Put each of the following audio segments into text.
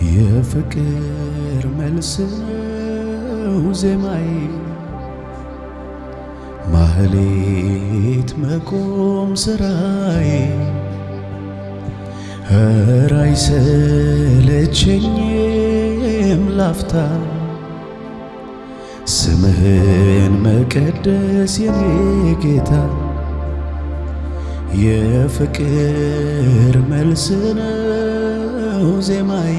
የፍቅር መልስ ዜማዬ ማህሌት መቆም ስራዬ ኧረ አይሰለቸኝም ላፍታ ስምህን መቀደስ የኔ ጌታ የፍቅር መልስ ዜማዬ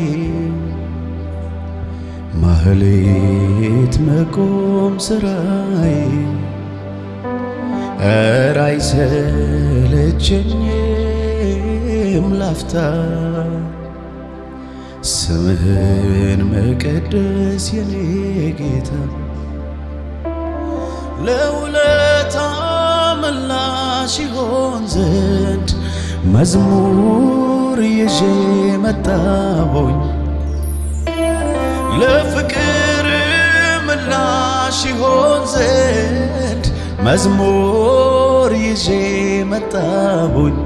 ማህሌት መቆም ስራዬ ኧረ አይሰለቸኝም ላፍታ ስምህን መቀደስ የኔ ጌታ ለውለታ ምላሽ ይሆን ዘንድ መዝሙር ይዤ መጣሁኝ ለፍቅር ምላሽ ይሆን ዘንድ መዝሙር ይዤ መጣሁኝ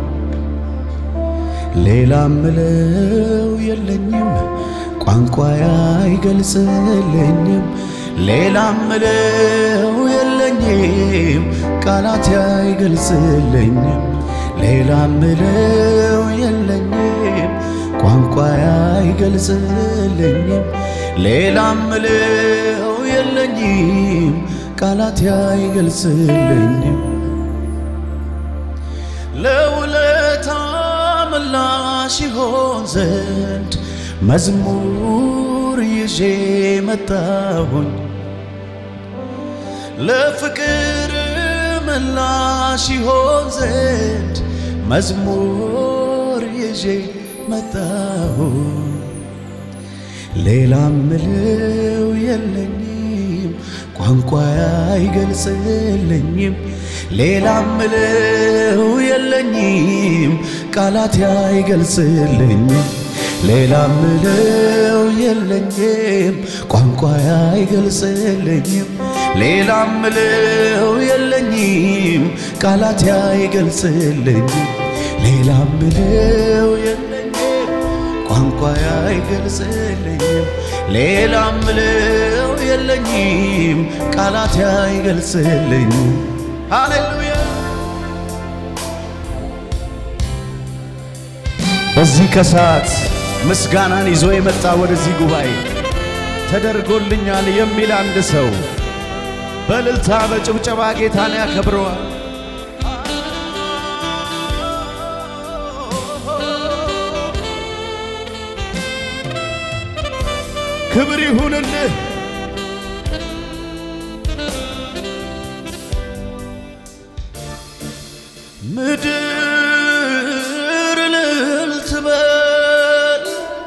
ሌላ ምለው የለኝም ቋንቋዬ አይገልጽልኝም ሌላ ምለው የለኝም ቃላት አይገልጽልኝም ሌላ ምለው የለኝም ቋንቋዬ አይገልጽልኝም ሌላ ምለው የለኝም ቃላት አይገልጽልኝም ለውለታ ምላሽ ይሆን ዘንድ መዝሙር ይዤ መጣሁኝ ለፍቅር ምላሽ ይሆን ዘንድ መዝሙር ይዤ መጣሁኝ ሌላ ምለው የለኝም ቋንቋዬ አይገልጽልኝም ሌላ ምለው የለኝም ቃላት አይገልጽልኝም ሌላ ምለው የለኝም ቋንቋዬ አይገልጽልኝም ሌላ ምለው የለኝም ቃላት አይገልጽልኝም ሌላ ምለው የለኝም ቋንቋዬ አይገልጽልኝም ሌላ ምለው የለኝም ቃላት አይገልጽልኝም ሃሌሉያ በዚህ ከሰዓት ምስጋናን ይዞ የመጣ ወደዚህ ጉባኤ ተደርጎልኛል የሚል አንድ ሰው በእልልታ በጭብጨባ ጌታን ያከብረዋል ክብር ይሁንልህ ምድር እልል ትበል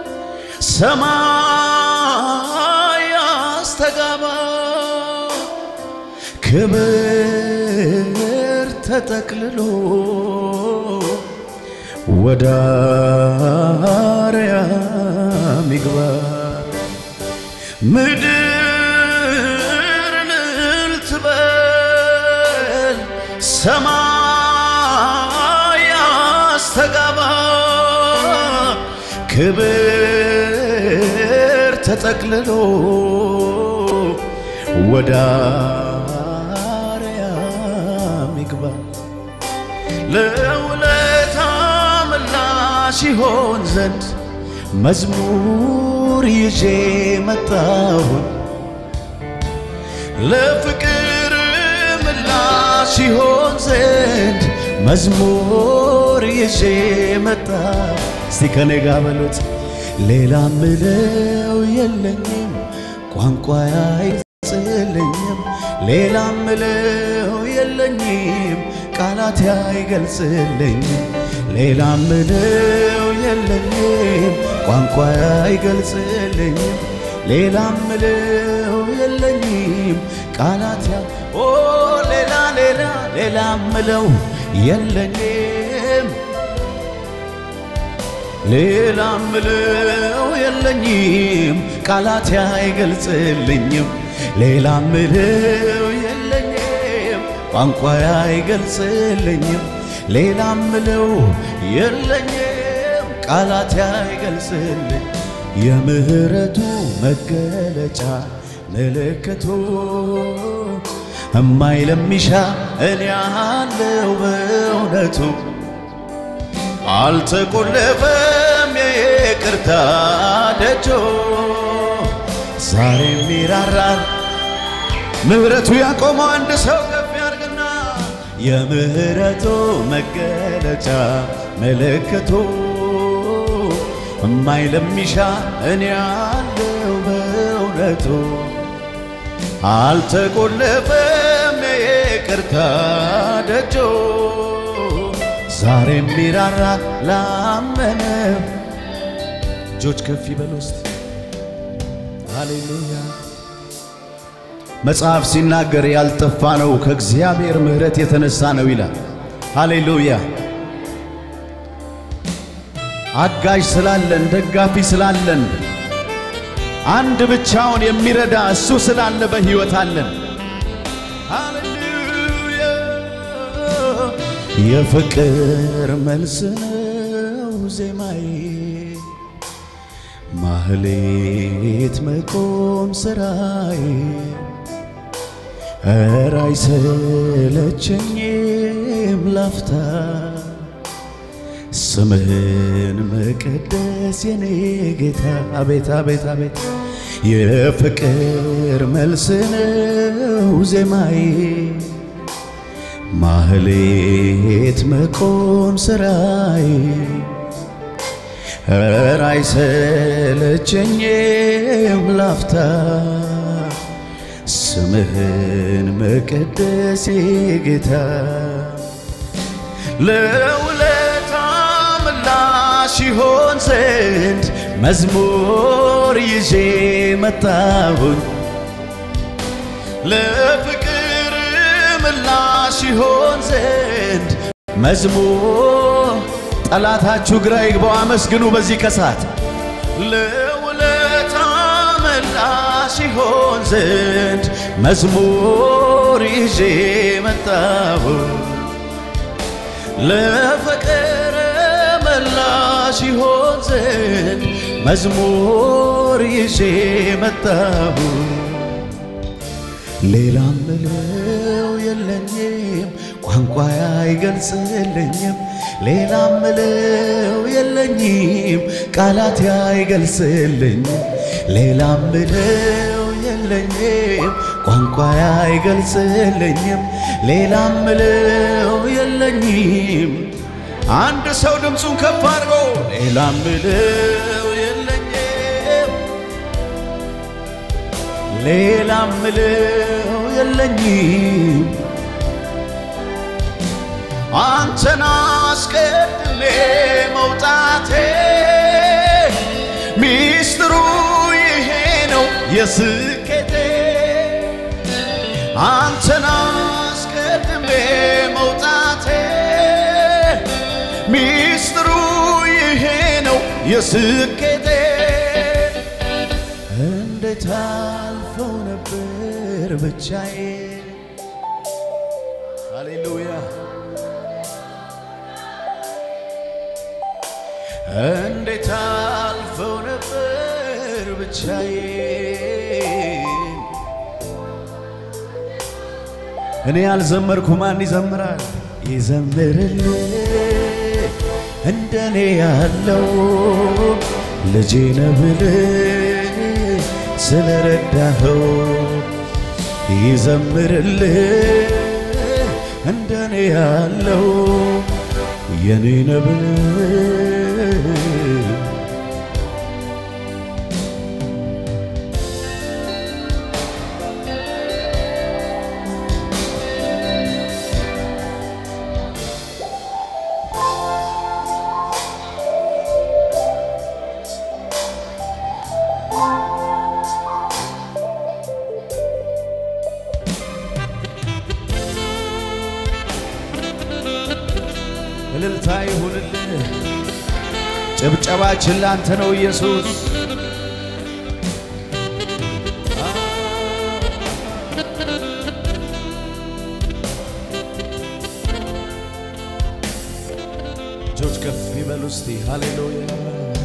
ሰማይ ያስተጋባ ክብር ተጠቅልሎ ወደ አርያም ይግባ ምድር እልል ትበል ሰማይ ያስተጋባ ክብር ተጠቅልሎ ወደ አርያም ይግባ ለውለታ ምላሽ ይሆን ዘንድ መዝሙር ይዤ መጣሁኝ ለፍቅር ምላሽ ይሆን ዘንድ መዝሙር ይዤ መጣሁ እስቲ ከኔ ጋር በሉት ሌላ ምለው የለኝም ቋንቋዬ አይገልጽልኝም ሌላ ምለው የለኝም ቃላት አይገልጽልኝም ሌላ ምለው የለኝም ቋንቋዬ አይገልጽልኝም ሌላ ምለው የለኝም ቃላት ሌላ ምለው የለኝም ሌላ ምለው የለኝም ቃላት አይገልጽልኝም ሌላ ምለው የለኝም ቋንቋዬ አይገልጽልኝም ሌላ ምለው የለኝም ቃላት አይገልጽልኝ የምህረቱ መገለጫ ምልክቱ እማይለሚሻ እኔ አለው በእውነቱ አልተቆለፈም የይቅርታ ደጆ ዛሬም ይራራል ምህረቱ ያቆመው አንድ ሰው ከፍ ያርግና የምህረቱ መገለጫ ምልክቱ እማይለሚሻ እኔ አለው በእውነቱ አልተቆለፈም የይቅርታ ደጆ ዛሬም ይራራ ላመነ እጆች ከፍ ይበሉ እስቲ ሃሌሉያ መጽሐፍ ሲናገር ያልጠፋ ነው ከእግዚአብሔር ምህረት የተነሳ ነው ይላል ሃሌሉያ አጋዥ ስላለን ደጋፊ ስላለን አንድ ብቻውን የሚረዳ እሱ ስላለ በህይወት አለን ሃሌሉያ የፍቅር መልስ ነው ዜማዬ ማህሌት መቆም ስራዬ ኧረ አይሰለቸኝም ላፍታ ስምህን መቀደስ የኔ ጌታ አቤት አቤት አቤት የፍቅር መልስ ነው ዜማዬ ማህሌት መቆም ስራዬ ኧረ አይሰለቸኝም ላፍታ ስምህን መቀደስ ጌታ ለውለታ ምላሽ ይሆን ዘንድ መዝሙር ይዤ መጣሁኝ ለፍቅር ምላሽ ይሆን ዘንድ መዝሙር ጠላታችሁ ግራ ይግባው አመስግኑ በዚህ ከሳት ለውለታ ምላሽ ይሆን ዘንድ መዝሙር ይዤ መጣሁ ለፍቅር ምላሽ ይሆን ዘንድ መዝሙር ይዤ መጣሁ ሌላም ምለው የለኝም ቋንቋ አይገልጽልኝም ሌላም ምለው የለኝም ቃላት አይገልጽልኝም ሌላም ምለው የለኝም ቋንቋ አይገልጽልኝም ሌላም ምለው የለኝም አንድ ሰው ድምጹን ከፍ አድርጎ ሌላም ምለው የለኝም ሌላም ምለው የለኝም አንተን አስቀድሜ መውጣቴ ሚስጥሩ ይሄ ነው የስኬቴ አንተን አስቀድሜ መውጣቴ ሚስጥሩ ይሄ ነው የስኬቴ እንዴት አልፈው ነበር ብቻዬ ሃሌሉያ እንዴት አልፈው ነበር ብቻዬ እኔ ያልዘመርኩ ማን ይዘምራል ይዘምርልኝ እንደኔ ያለው ልጄ ነህ ብለህ ስለረዳኸው ይዘምርልኝ እንደኔ ያለው የኔ ነህ ብለህ እልልታ ይሁንልህ ጭብጨባችን ላንተ ነው ኢየሱስ እጆች ከፍ ይበሉ እስቲ ሃሌሉያ